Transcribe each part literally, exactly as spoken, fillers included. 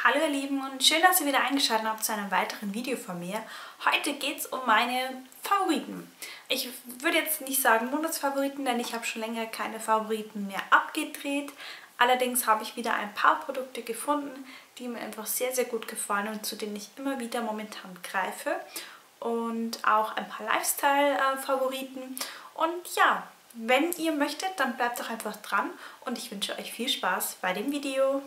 Hallo ihr Lieben und schön, dass ihr wieder eingeschaltet habt zu einem weiteren Video von mir. Heute geht es um meine Favoriten. Ich würde jetzt nicht sagen Monatsfavoriten, denn ich habe schon länger keine Favoriten mehr abgedreht. Allerdings habe ich wieder ein paar Produkte gefunden, die mir einfach sehr, sehr gut gefallen und zu denen ich immer wieder momentan greife. Und auch ein paar Lifestyle-Favoriten. Und ja, wenn ihr möchtet, dann bleibt doch einfach dran und ich wünsche euch viel Spaß bei dem Video.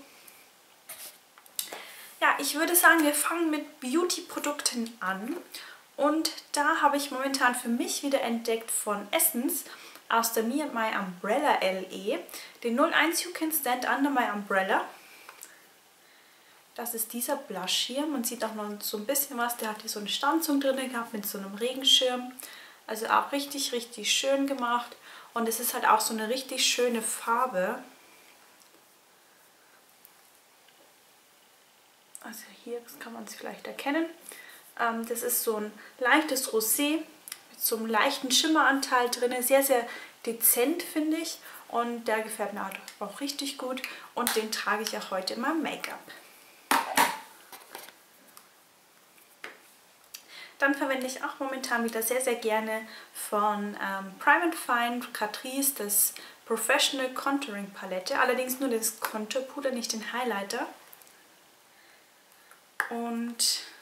Ja, ich würde sagen, wir fangen mit Beauty-Produkten an. Und da habe ich momentan für mich wieder entdeckt von Essence aus der Me and My Umbrella L E den null eins You Can Stand Under My Umbrella. Das ist dieser Blush hier. Man sieht auch noch so ein bisschen was. Der hat hier so eine Stanzung drin gehabt mit so einem Regenschirm. Also auch richtig, richtig schön gemacht. Und es ist halt auch so eine richtig schöne Farbe. Also hier kann man es vielleicht erkennen. Ähm, das ist so ein leichtes Rosé mit so einem leichten Schimmeranteil drin. Sehr, sehr dezent, finde ich. Und der gefällt mir auch richtig gut. Und den trage ich auch heute in meinem Make-up. Dann verwende ich auch momentan wieder sehr, sehr gerne von ähm, Prime and Fine Catrice das Professional Contouring Palette. Allerdings nur das Contourpuder, nicht den Highlighter. Und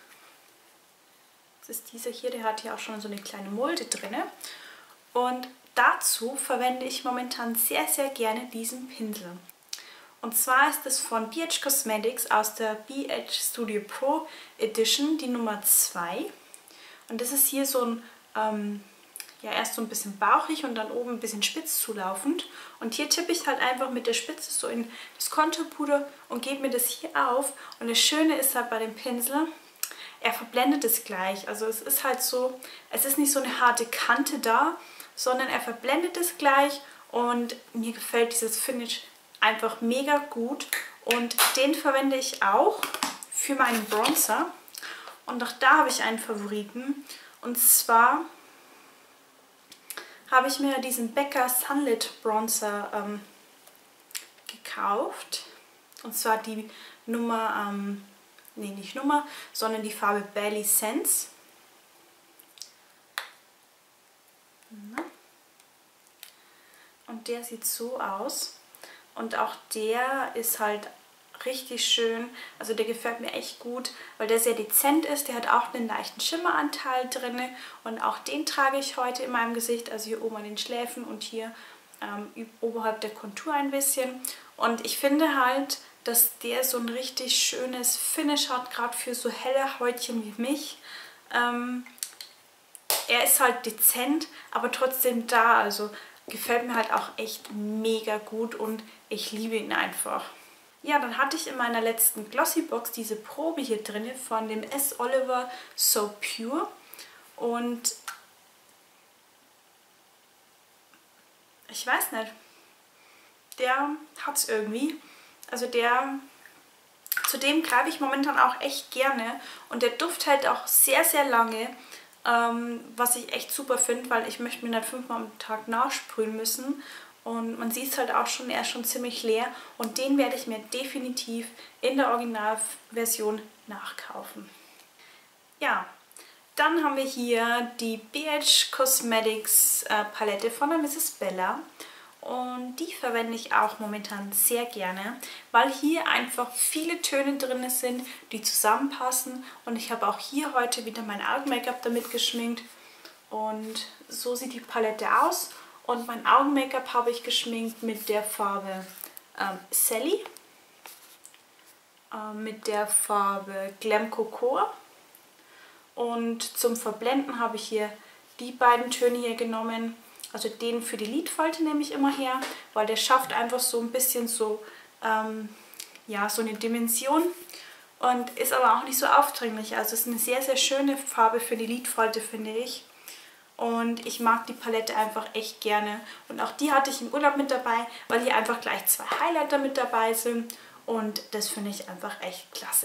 das ist dieser hier, der hat hier auch schon so eine kleine Mulde drin. Und dazu verwende ich momentan sehr, sehr gerne diesen Pinsel. Und zwar ist es von B H Cosmetics aus der B H Studio Pro Edition, die Nummer zwei. Und das ist hier so ein, ähm, ja erst so ein bisschen bauchig und dann oben ein bisschen spitz zulaufend. Und hier tippe ich halt einfach mit der Spitze so in das Konturpuder und gebe mir das hier auf. Und das Schöne ist halt bei dem Pinsel, er verblendet es gleich. Also es ist halt so, es ist nicht so eine harte Kante da, sondern er verblendet es gleich. Und mir gefällt dieses Finish einfach mega gut. Und den verwende ich auch für meinen Bronzer. Und auch da habe ich einen Favoriten. Und zwar habe ich mir diesen Becca Sunlit Bronzer ähm, gekauft. Und zwar die Nummer, ähm, nee nicht Nummer, sondern die Farbe Belly Sense. Und der sieht so aus. Und auch der ist halt richtig schön, also der gefällt mir echt gut, weil der sehr dezent ist, der hat auch einen leichten Schimmeranteil drin und auch den trage ich heute in meinem Gesicht, also hier oben an den Schläfen und hier ähm, oberhalb der Kontur ein bisschen. Und ich finde halt, dass der so ein richtig schönes Finish hat, gerade für so helle Häutchen wie mich. Ähm, er ist halt dezent, aber trotzdem da, also gefällt mir halt auch echt mega gut und ich liebe ihn einfach. Ja, dann hatte ich in meiner letzten Glossy-Box diese Probe hier drin von dem S. Oliver So Pure. Und ich weiß nicht, der hat es irgendwie. Also der, zu dem greife ich momentan auch echt gerne. Und der Duft hält auch sehr, sehr lange, ähm, was ich echt super finde, weil ich möchte mir nicht fünfmal am Tag nachsprühen müssen. Und man sieht es halt auch schon, er ist schon ziemlich leer. Und den werde ich mir definitiv in der Originalversion nachkaufen. Ja, dann haben wir hier die B H Cosmetics äh, Palette von der Misses Bella. Und die verwende ich auch momentan sehr gerne, weil hier einfach viele Töne drin sind, die zusammenpassen. Und ich habe auch hier heute wieder mein Augen-Make-up damit geschminkt. Und so sieht die Palette aus. Und mein Augen-Make-up habe ich geschminkt mit der Farbe ähm, Sally, äh, mit der Farbe Glam Cocoa. Und zum Verblenden habe ich hier die beiden Töne hier genommen. Also den für die Lidfalte nehme ich immer her, weil der schafft einfach so ein bisschen so, ähm, ja, so eine Dimension. Und ist aber auch nicht so aufdringlich. Also es ist eine sehr, sehr schöne Farbe für die Lidfalte, finde ich. Und ich mag die Palette einfach echt gerne. Und auch die hatte ich im Urlaub mit dabei, weil hier einfach gleich zwei Highlighter mit dabei sind. Und das finde ich einfach echt klasse.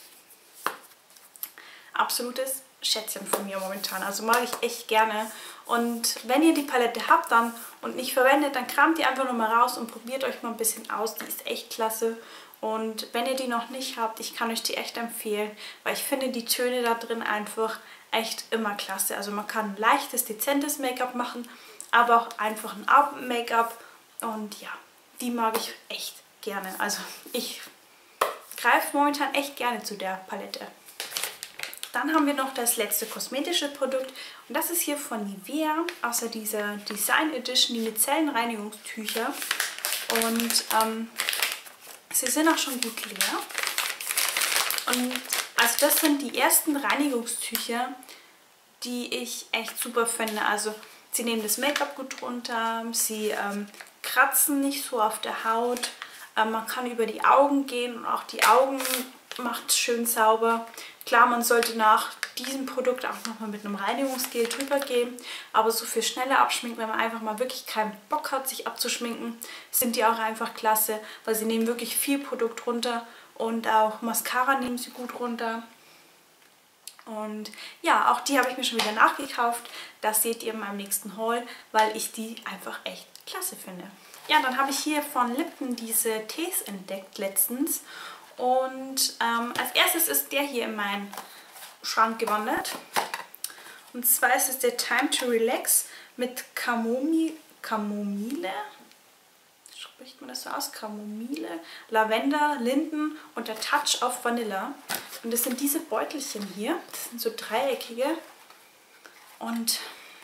Absolutes Schätzchen von mir momentan. Also mag ich echt gerne. Und wenn ihr die Palette habt dann und nicht verwendet, dann kramt die einfach nochmal raus und probiert euch mal ein bisschen aus. Die ist echt klasse. Und wenn ihr die noch nicht habt, ich kann euch die echt empfehlen, weil ich finde die Töne da drin einfach echt immer klasse. Also man kann ein leichtes, dezentes Make-up machen, aber auch einfach ein Abend-Make-up. Und ja, die mag ich echt gerne. Also ich greife momentan echt gerne zu der Palette. Dann haben wir noch das letzte kosmetische Produkt und das ist hier von Nivea, außer dieser Design Edition, die Micellenreinigungstücher. Und ähm, sie sind auch schon gut leer. Und also das sind die ersten Reinigungstücher, die ich echt super finde. Also sie nehmen das Make-up gut runter, sie ähm, kratzen nicht so auf der Haut. Ähm, man kann über die Augen gehen und auch die Augen macht es schön sauber. Klar, man sollte nach diesem Produkt auch nochmal mit einem Reinigungsgel drüber gehen, aber so für schnelle Abschminken, wenn man einfach mal wirklich keinen Bock hat, sich abzuschminken, sind die auch einfach klasse, weil sie nehmen wirklich viel Produkt runter und auch Mascara nehmen sie gut runter. Und ja, auch die habe ich mir schon wieder nachgekauft. Das seht ihr in meinem nächsten Haul, weil ich die einfach echt klasse finde. Ja, dann habe ich hier von Lipton diese Tees entdeckt letztens. Und ähm, als erstes ist der hier in meinen Schrank gewandert. Und zwar ist es der Time to Relax mit Kamomile. Kamomile? Spricht man das so aus? Kamomile, Lavender, Linden und der Touch of Vanilla. Und das sind diese Beutelchen hier. Das sind so dreieckige. Und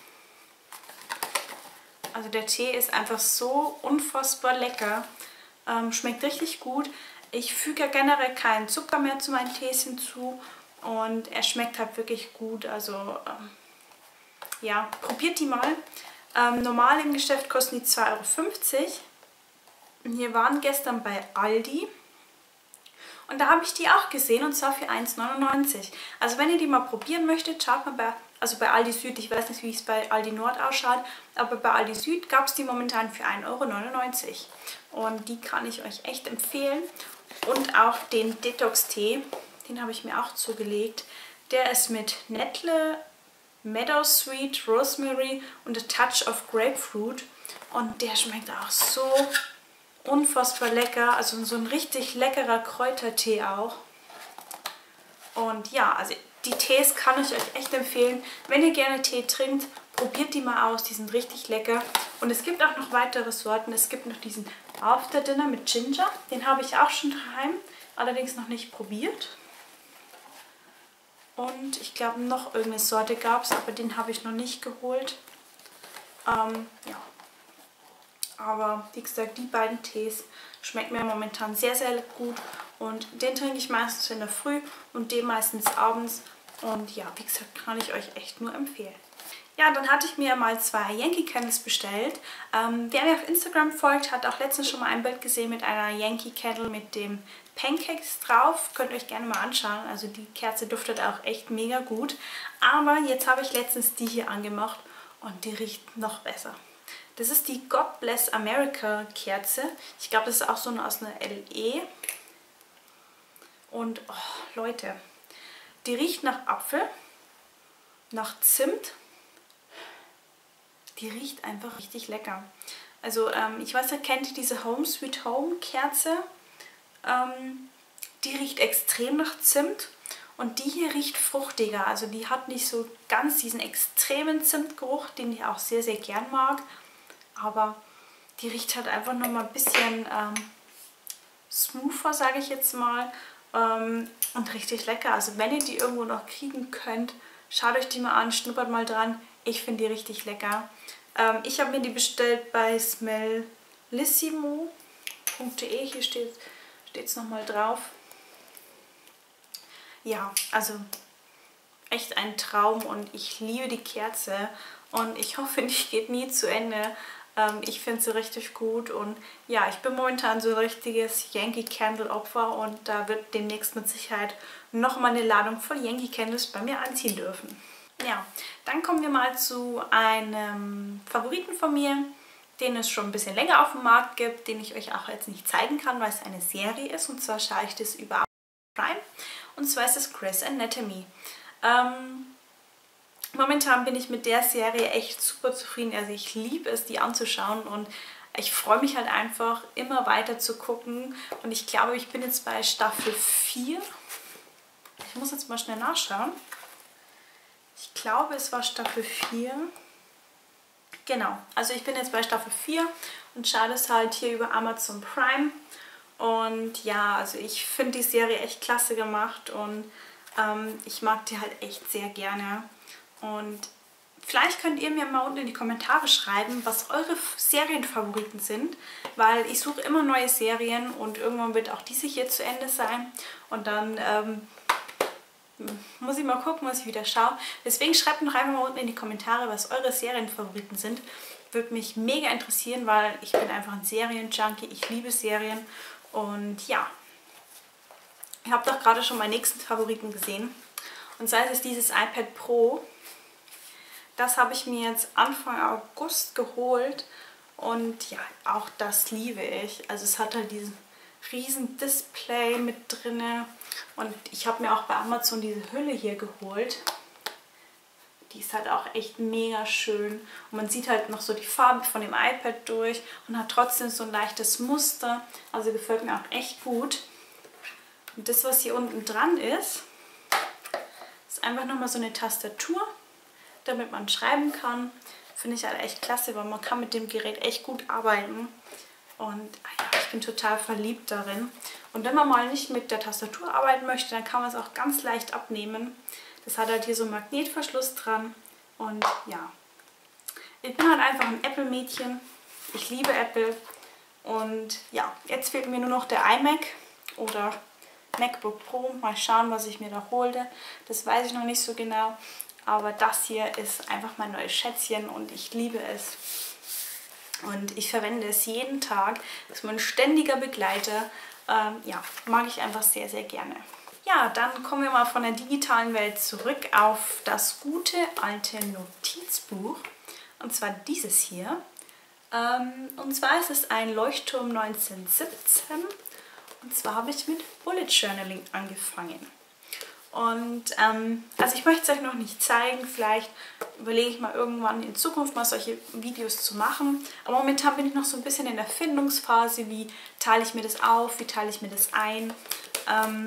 also der Tee ist einfach so unfassbar lecker. Ähm, schmeckt richtig gut. Ich füge ja generell keinen Zucker mehr zu meinen Tees hinzu und er schmeckt halt wirklich gut. Also ähm, ja, probiert die mal. Ähm, normal im Geschäft kosten die zwei Euro fünfzig. Und hier waren gestern bei Aldi und da habe ich die auch gesehen und zwar für eins neunundneunzig. Also wenn ihr die mal probieren möchtet, schaut mal bei, also bei Aldi Süd, ich weiß nicht, wie es bei Aldi Nord ausschaut, aber bei Aldi Süd gab es die momentan für ein Euro neunundneunzig. Und die kann ich euch echt empfehlen. Und auch den Detox-Tee, den habe ich mir auch zugelegt. Der ist mit Nettle, Meadowsweet, Rosemary und a Touch of Grapefruit. Und der schmeckt auch so unfassbar lecker. Also so ein richtig leckerer Kräutertee auch. Und ja, also die Tees kann ich euch echt empfehlen. Wenn ihr gerne Tee trinkt, probiert die mal aus. Die sind richtig lecker. Und es gibt auch noch weitere Sorten. Es gibt noch diesen After Dinner mit Ginger. Den habe ich auch schon daheim, allerdings noch nicht probiert. Und ich glaube, noch irgendeine Sorte gab es, aber den habe ich noch nicht geholt. Ähm, ja. Aber wie gesagt, die beiden Tees schmecken mir momentan sehr, sehr gut. Und den trinke ich meistens in der Früh und den meistens abends. Und ja, wie gesagt, kann ich euch echt nur empfehlen. Ja, dann hatte ich mir mal zwei Yankee Candles bestellt. Ähm, wer mir auf Instagram folgt, hat auch letztens schon mal ein Bild gesehen mit einer Yankee Candle mit dem Pancakes drauf. Könnt ihr euch gerne mal anschauen. Also die Kerze duftet auch echt mega gut. Aber jetzt habe ich letztens die hier angemacht und die riecht noch besser. Das ist die God Bless America Kerze. Ich glaube, das ist auch so eine aus einer L E. Und oh, Leute, die riecht nach Apfel, nach Zimt. Die riecht einfach richtig lecker. Also ähm, ich weiß ja, kennt ihr diese Home Sweet Home Kerze? Ähm, die riecht extrem nach Zimt und die hier riecht fruchtiger. Also die hat nicht so ganz diesen extremen Zimtgeruch, den ich auch sehr, sehr gern mag. Aber die riecht halt einfach nochmal ein bisschen ähm, smoother, sage ich jetzt mal. Ähm, und richtig lecker. Also wenn ihr die irgendwo noch kriegen könnt, schaut euch die mal an, schnuppert mal dran. Ich finde die richtig lecker. Ähm, ich habe mir die bestellt bei smellissimo punkt de. Hier steht es nochmal drauf. Ja, also echt ein Traum und ich liebe die Kerze. Und ich hoffe, die geht nie zu Ende. Ähm, ich finde sie richtig gut. Und ja, ich bin momentan so ein richtiges Yankee Candle Opfer. Und da wird demnächst mit Sicherheit nochmal eine Ladung voll Yankee Candles bei mir anziehen dürfen. Ja, dann kommen wir mal zu einem Favoriten von mir, den es schon ein bisschen länger auf dem Markt gibt, den ich euch auch jetzt nicht zeigen kann, weil es eine Serie ist. Und zwar schaue ich das über Prime. Und zwar ist es Grey's Anatomy. Ähm, momentan bin ich mit der Serie echt super zufrieden. Also ich liebe es, die anzuschauen. Und Ich freue mich halt einfach, immer weiter zu gucken. Und ich glaube, ich bin jetzt bei Staffel vier. Ich muss jetzt mal schnell nachschauen. Ich glaube, es war Staffel vier. Genau, also ich bin jetzt bei Staffel vier und schaue das halt hier über Amazon Prime. Und ja, also ich finde die Serie echt klasse gemacht und ähm, ich mag die halt echt sehr gerne. Und vielleicht könnt ihr mir mal unten in die Kommentare schreiben, was eure Serienfavoriten sind, weil ich suche immer neue Serien und irgendwann wird auch diese hier zu Ende sein. Und dann ähm, muss ich mal gucken, was ich wieder schaue. Deswegen schreibt noch einfach mal unten in die Kommentare, was eure Serienfavoriten sind. Würde mich mega interessieren, weil ich bin einfach ein Serienjunkie. Ich liebe Serien. Und ja, ihr habt doch gerade schon meinen nächsten Favoriten gesehen. Und zwar ist es dieses iPad Pro. Das habe ich mir jetzt Anfang August geholt. Und ja, auch das liebe ich. Also es hat halt diesen riesen Display mit drin. Und ich habe mir auch bei Amazon diese Hülle hier geholt. Die ist halt auch echt mega schön. Und man sieht halt noch so die Farbe von dem iPad durch und hat trotzdem so ein leichtes Muster. Also gefällt mir auch echt gut. Und das, was hier unten dran ist, ist einfach nochmal so eine Tastatur, damit man schreiben kann. Finde ich halt echt klasse, weil man kann mit dem Gerät echt gut arbeiten. Und ja, ich bin total verliebt darin. Und wenn man mal nicht mit der Tastatur arbeiten möchte, dann kann man es auch ganz leicht abnehmen. Das hat halt hier so einen Magnetverschluss dran. Und ja, ich bin halt einfach ein Apple-Mädchen. Ich liebe Apple. Und ja, jetzt fehlt mir nur noch der iMac oder MacBook Pro. Mal schauen, was ich mir da hole. Das weiß ich noch nicht so genau. Aber das hier ist einfach mein neues Schätzchen und ich liebe es. Und ich verwende es jeden Tag. Das ist mein ständiger Begleiter. Ähm, ja, mag ich einfach sehr, sehr gerne. Ja, dann kommen wir mal von der digitalen Welt zurück auf das gute alte Notizbuch. Und zwar dieses hier. Ähm, und zwar ist es ein Leuchtturm neunzehnhundertsiebzehn. Und zwar habe ich mit Bullet Journaling angefangen. Und ähm, also ich möchte es euch noch nicht zeigen, vielleicht überlege ich mal irgendwann in Zukunft mal solche Videos zu machen. Aber momentan bin ich noch so ein bisschen in der Findungsphase, wie teile ich mir das auf, wie teile ich mir das ein. Ähm,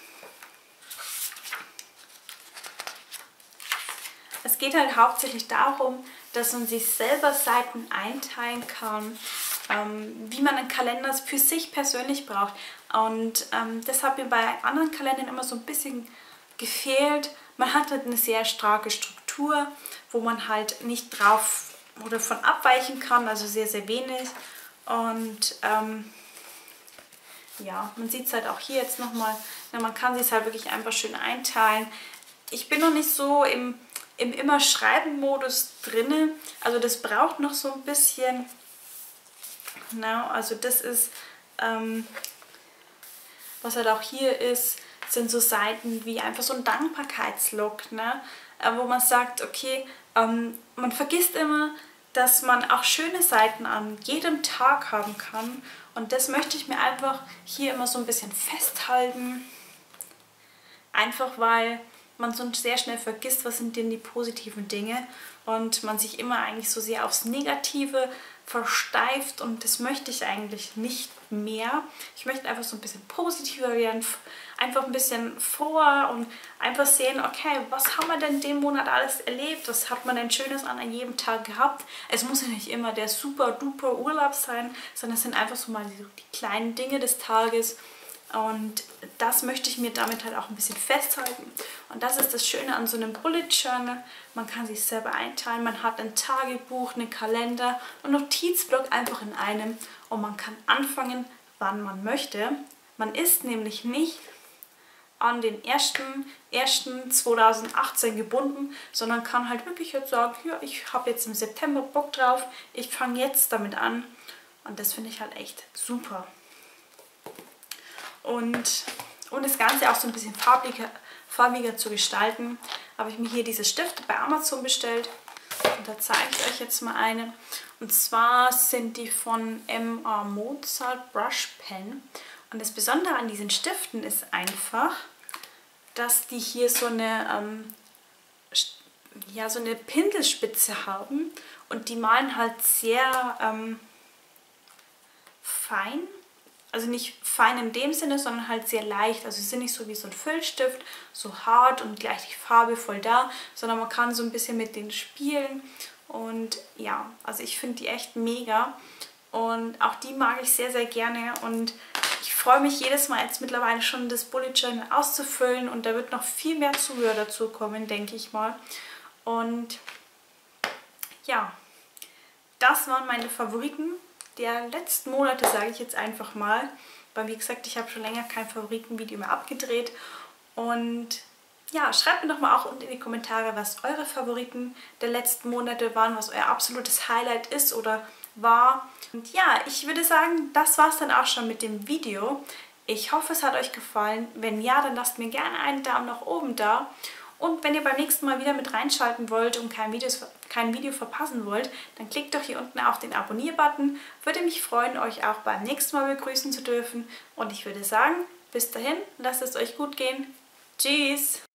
es geht halt hauptsächlich darum, dass man sich selber Seiten einteilen kann, ähm, wie man einen Kalender für sich persönlich braucht. Und ähm, das hat mir bei anderen Kalendern immer so ein bisschen gefehlt. Man hat halt eine sehr starke Struktur, wo man halt nicht drauf oder von abweichen kann, also sehr, sehr wenig. Und ähm, ja, man sieht es halt auch hier jetzt nochmal, man kann sich halt wirklich einfach schön einteilen. Ich bin noch nicht so im, im immer Schreiben-Modus drinne, also das braucht noch so ein bisschen. Na, also das ist, ähm, was halt auch hier ist, sind so Seiten wie einfach so ein Dankbarkeitslog, ne? Wo man sagt, okay, ähm, man vergisst immer, dass man auch schöne Seiten an jedem Tag haben kann. Und das möchte ich mir einfach hier immer so ein bisschen festhalten. Einfach weil man so sehr schnell vergisst, was sind denn die positiven Dinge. Und man sich immer eigentlich so sehr aufs Negative versteift und das möchte ich eigentlich nicht mehr. Ich möchte einfach so ein bisschen positiver werden, einfach ein bisschen froher und einfach sehen, okay, was haben wir denn den Monat alles erlebt? Was hat man denn Schönes an jedem Tag gehabt? Es muss ja nicht immer der super duper Urlaub sein, sondern es sind einfach so mal die, die kleinen Dinge des Tages. Und das möchte ich mir damit halt auch ein bisschen festhalten. Und das ist das Schöne an so einem Bullet Journal. Man kann sich selber einteilen. Man hat ein Tagebuch, einen Kalender und Notizblock einfach in einem. Und man kann anfangen, wann man möchte. Man ist nämlich nicht an den ersten ersten zweitausendachtzehn gebunden, sondern kann halt wirklich jetzt sagen, ja, ich habe jetzt im September Bock drauf. Ich fange jetzt damit an. Und das finde ich halt echt super. Und um das Ganze auch so ein bisschen farbiger, farbiger zu gestalten, habe ich mir hier diese Stifte bei Amazon bestellt. Und da zeige ich euch jetzt mal eine. Und zwar sind die von M A Mozart Brush Pen. Und das Besondere an diesen Stiften ist einfach, dass die hier so eine, ähm, ja, so eine Pinselspitze haben. Und die malen halt sehr, ähm, fein. Also nicht fein in dem Sinne, sondern halt sehr leicht. Also sie sind nicht so wie so ein Füllstift, so hart und gleich die Farbe voll da, sondern man kann so ein bisschen mit denen spielen. Und ja, also ich finde die echt mega. Und auch die mag ich sehr, sehr gerne. Und ich freue mich jedes Mal jetzt mittlerweile schon, das Bullet Journal auszufüllen. Und da wird noch viel mehr Zubehör dazu kommen, denke ich mal. Und ja, das waren meine Favoriten der letzten Monate, sage ich jetzt einfach mal. Weil wie gesagt, ich habe schon länger kein Favoritenvideo mehr abgedreht. Und ja, schreibt mir doch mal auch unten in die Kommentare, was eure Favoriten der letzten Monate waren, was euer absolutes Highlight ist oder war. Und ja, ich würde sagen, das war es dann auch schon mit dem Video. Ich hoffe, es hat euch gefallen. Wenn ja, dann lasst mir gerne einen Daumen nach oben da. Und wenn ihr beim nächsten Mal wieder mit reinschalten wollt und kein, Videos, kein Video verpassen wollt, dann klickt doch hier unten auf den Abonnier-Button. Würde mich freuen, euch auch beim nächsten Mal begrüßen zu dürfen. Und ich würde sagen, bis dahin, lasst es euch gut gehen. Tschüss!